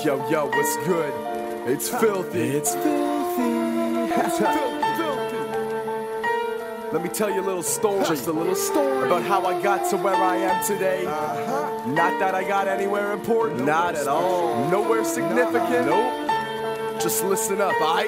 Yo, yo, what's good? It's filthy. It's filthy. Let me tell you a little story. Just a little story about how I got to where I am today. Not that I got anywhere important. Not at all. Nowhere significant. Nope. Just listen up, aight?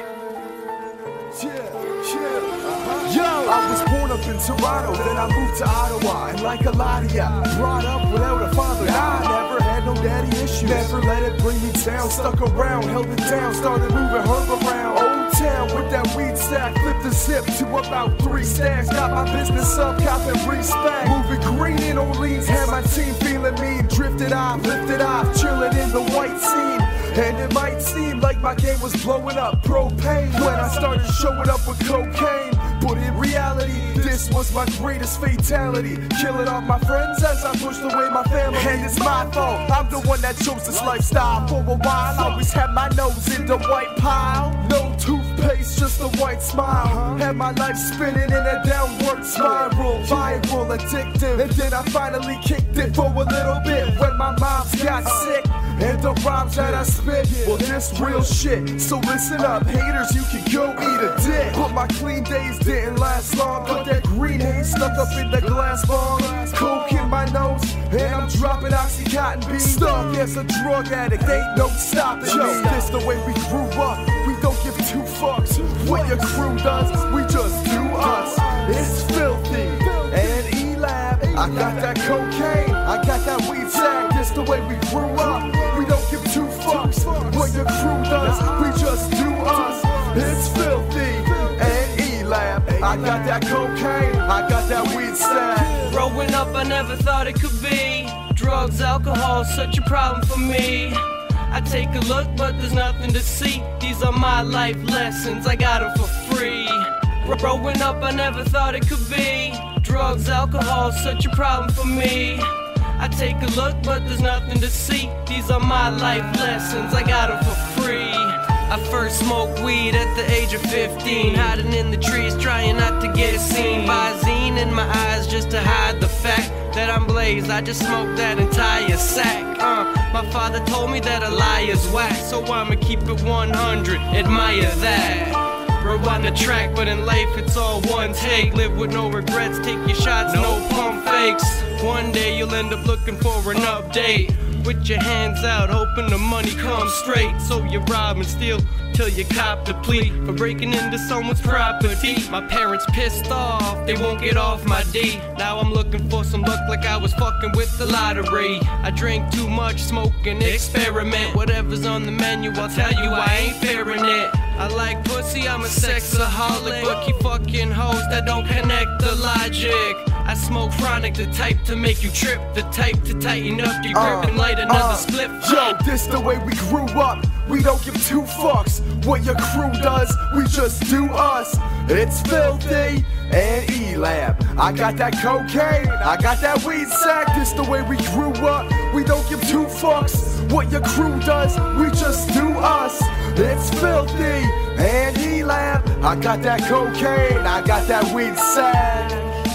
Yo, I was born up in Toronto, then I moved to Ottawa. And like a lot of ya, brought up without a father. Nah, I never had no daddy issues. Never let it bring me down. Stuck around, held it down, started moving herb around. Old town with that weed stack, flipped the zip to about 3 stacks. Got my business up, copping respect. Moving green in Orleans, had my team feeling mean. Drifted off, lifted off, chilling in the white scene. And it might seem like my game was blowing up propane when I started showing up with cocaine. But in reality, this was my greatest fatality. Killing off my friends as I pushed away my family. And it's my fault, I'm the one that chose this lifestyle. For a while, I always had my nose in the white pile. No toothpaste, just a white smile. Had my life spinning in a downward spiral. Viral, addictive. And then I finally kicked it for a little bit when my moms got sick. And the rhymes that I spit, well, this real shit. So listen up, haters, you can go eat a dick. But my clean days didn't last long. Got that green haze stuck up in the glass bong. Coke in my nose, and I'm dropping Oxycontin B. Stuck as a drug addict, ain't no stopping me. This the way we grew up, we don't give 2 fucks what your crew does, we just do us. It's filthy, and E-Lab, I got that cocaine, I got that weed sack. This the way we grew up. We don't give 2 fucks what your crew does, we just do us. It's filthy and E-Lab. I got that cocaine, I got that weed stack. Growing up, I never thought it could be. Drugs, alcohol, such a problem for me. I take a look, but there's nothing to see. These are my life lessons, I got them for free. Growing up, I never thought it could be. Drugs, alcohol, such a problem for me. I take a look, but there's nothing to see. These are my life lessons, I got them for free. I first smoked weed at the age of 15, hiding in the trees, trying not to get seen. By a zine in my eyes just to hide the fact that I'm blazed. I just smoked that entire sack. My father told me that a liar's whack, so I'ma keep it 100, admire that. Rewind the track, but in life it's all one take. Live with no regrets, take your shots, no pump fakes. One day you'll end up looking for an update. With your hands out, hoping the money comes straight. So you rob and steal till you cop the plea for breaking into someone's property. My parents pissed off, they won't get off my D. Now I'm looking for some luck like I was fucking with the lottery. I drink too much, smoke and experiment. Whatever's on the menu, I'll tell you I ain't fairing it. I like pussy, I'm a sexaholic, but keep fucking hoes that don't connect the logic. I smoke chronic, the type to make you trip, the type to tighten up your grip and light another split. Yo, this the way we grew up, we don't give 2 fucks what your crew does, we just do us. It's filthy and E-Lab. I got that cocaine, I got that weed sack. This the way we grew up, we don't give 2 fucks what your crew does, we just do us. It's filthy and E-Lab. I got that cocaine, I got that weed sack.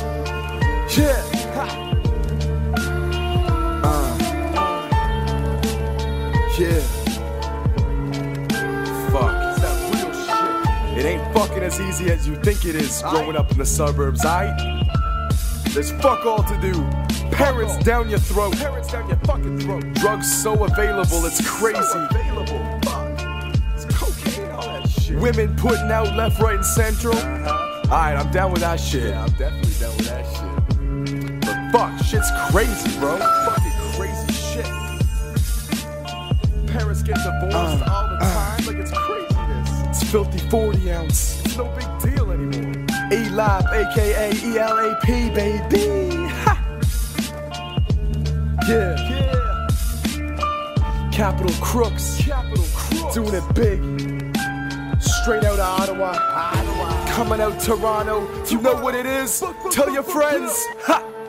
Yeah. Yeah. Fuck. It's that real shit. It ain't fucking as easy as you think it is growing up in the suburbs, aight? There's fuck all to do. Parents down your throat. Parents down your fucking throat. Drugs so available, it's crazy. It's cocaine, all that shit. Women putting out left, right, and central. Alright, I'm down with that shit. Yeah, I'm definitely down with that shit. But fuck, shit's crazy, bro. Fucking crazy shit. Parents get divorced all the time, like it's craziness. It's filthy 40 ounce. It's no big deal anymore. E-Lab, aka E-L-A-P, baby. Ha! Yeah. Capital Crooks. Doing it big. Straight out of Ottawa. Coming out Toronto. You know what it is? Tell your friends. Ha!